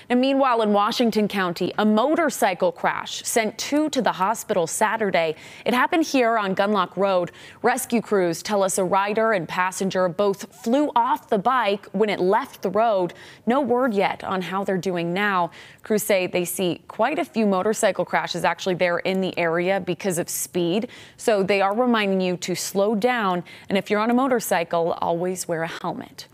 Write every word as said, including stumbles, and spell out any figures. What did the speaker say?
And meanwhile, in Washington County, a motorcycle crash sent two to the hospital Saturday. It happened here on Gunlock Road. Rescue crews tell us a rider and passenger both flew off the bike when it left the road. No word yet on how they're doing now. Crews say they see quite a few motorcycle crashes actually there in the area because of speed. So they are reminding you to slow down. And if you're on a motorcycle, always wear a helmet.